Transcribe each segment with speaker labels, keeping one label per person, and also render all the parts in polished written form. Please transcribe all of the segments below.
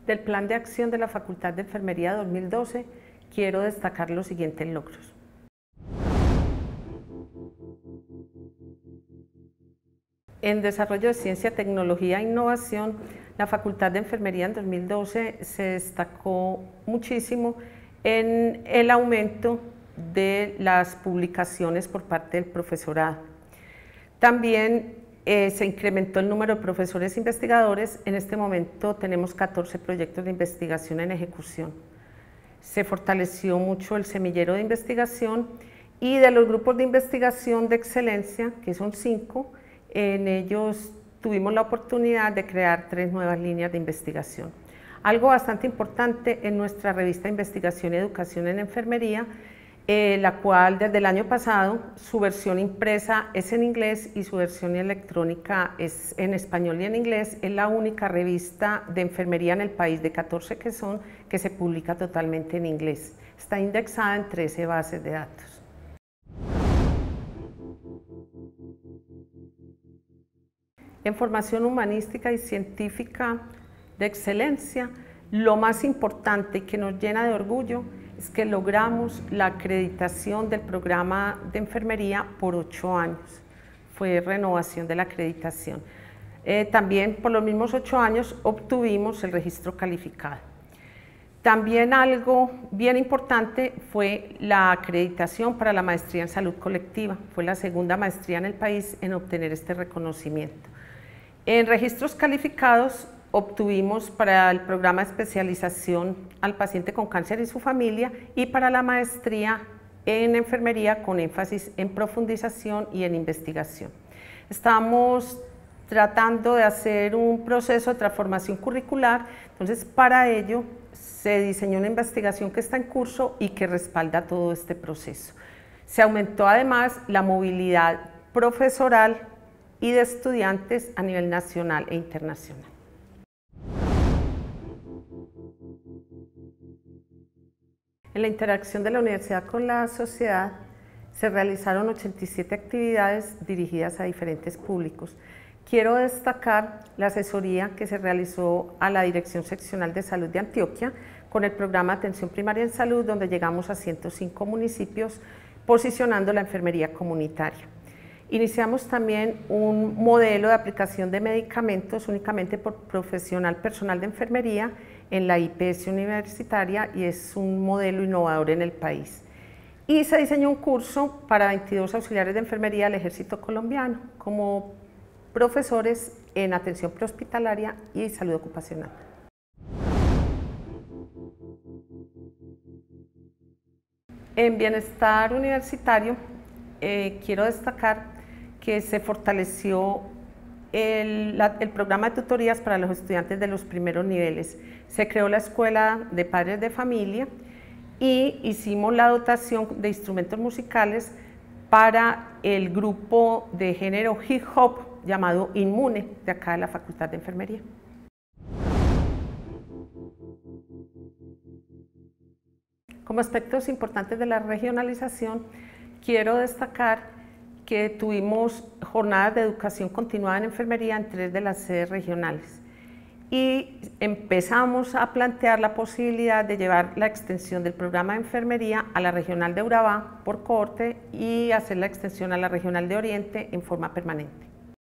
Speaker 1: Del Plan de Acción de la Facultad de Enfermería 2012, quiero destacar los siguientes logros. En desarrollo de ciencia, tecnología e innovación, la Facultad de Enfermería en 2012 se destacó muchísimo en el aumento de las publicaciones por parte del profesorado. También se incrementó el número de profesores investigadores. En este momento tenemos 14 proyectos de investigación en ejecución. Se fortaleció mucho el semillero de investigación y de los grupos de investigación de excelencia, que son 5, en ellos tuvimos la oportunidad de crear 3 nuevas líneas de investigación. Algo bastante importante en nuestra revista Investigación y Educación en Enfermería, la cual desde el año pasado su versión impresa es en inglés y su versión electrónica es en español y en inglés. Es la única revista de enfermería en el país, de 14 que son, que se publica totalmente en inglés. Está indexada en 13 bases de datos. En formación humanística y científica de excelencia, lo más importante y que nos llena de orgullo es que logramos la acreditación del programa de enfermería por 8 años. Fue renovación de la acreditación. También por los mismos 8 años obtuvimos el registro calificado. También algo bien importante fue la acreditación para la maestría en salud colectiva. Fue la segunda maestría en el país en obtener este reconocimiento. En registros calificados obtuvimos para el programa de especialización al paciente con cáncer y su familia y para la maestría en enfermería con énfasis en profundización y en investigación. Estamos tratando de hacer un proceso de transformación curricular, entonces para ello se diseñó una investigación que está en curso y que respalda todo este proceso. Se aumentó además la movilidad profesoral y de estudiantes a nivel nacional e internacional. En la interacción de la universidad con la sociedad se realizaron 87 actividades dirigidas a diferentes públicos. Quiero destacar la asesoría que se realizó a la Dirección Seccional de Salud de Antioquia con el programa de Atención Primaria en Salud, donde llegamos a 105 municipios posicionando la enfermería comunitaria. Iniciamos también un modelo de aplicación de medicamentos únicamente por personal de enfermería en la IPS universitaria y es un modelo innovador en el país. Y se diseñó un curso para 22 auxiliares de enfermería del Ejército Colombiano como profesores en atención prehospitalaria y salud ocupacional. En bienestar universitario quiero destacar que se fortaleció el programa de tutorías para los estudiantes de los primeros niveles. Se creó la Escuela de Padres de Familia y hicimos la dotación de instrumentos musicales para el grupo de género hip hop llamado Inmune, de acá de la Facultad de Enfermería. Como aspectos importantes de la regionalización, quiero destacar que tuvimos jornadas de educación continuada en enfermería en 3 de las sedes regionales y empezamos a plantear la posibilidad de llevar la extensión del programa de enfermería a la regional de Urabá por cohorte y hacer la extensión a la regional de Oriente en forma permanente.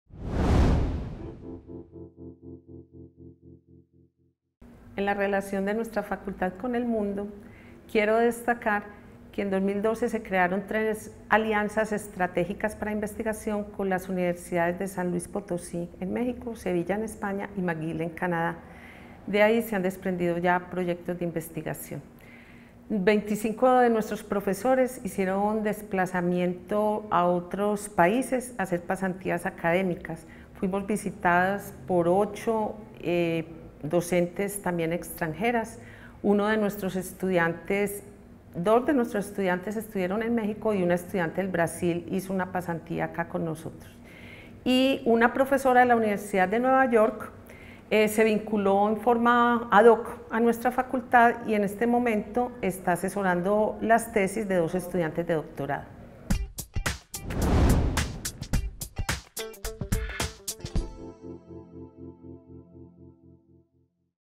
Speaker 1: En la relación de nuestra facultad con el mundo, quiero destacar que en 2012 se crearon 3 alianzas estratégicas para investigación con las universidades de San Luis Potosí en México, Sevilla en España y McGill en Canadá. De ahí se han desprendido ya proyectos de investigación. 25 de nuestros profesores hicieron desplazamiento a otros países a hacer pasantías académicas. Fuimos visitadas por 8 docentes también extranjeras. Uno de nuestros estudiantes 2 de nuestros estudiantes estuvieron en México y una estudiante del Brasil hizo una pasantía acá con nosotros. Y una profesora de la Universidad de Nueva York se vinculó en forma ad hoc a nuestra facultad y en este momento está asesorando las tesis de 2 estudiantes de doctorado.